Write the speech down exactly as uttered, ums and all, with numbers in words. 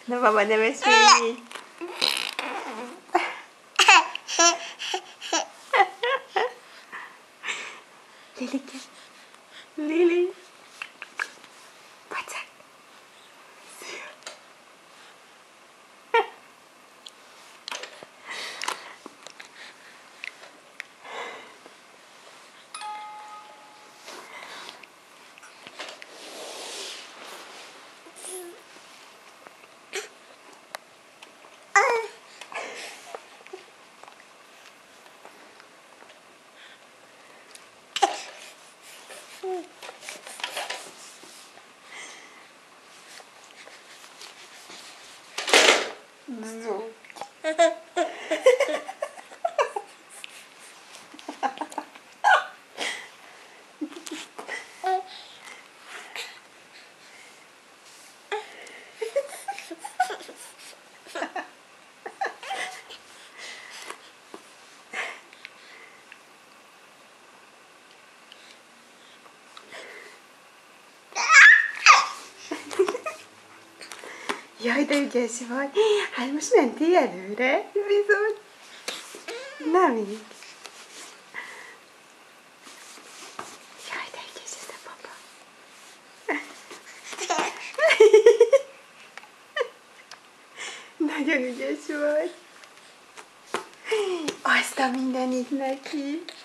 Na mama, nem ezt még így. Lilike. Lili. Pacák. Szia. Zo. Jaj, de ügyes vagy. Hát most mentél előre? Bizony. Nem így. Jaj, de ügyes ez a papa. Nagyon ügyes vagy. Azt a mindenit neki.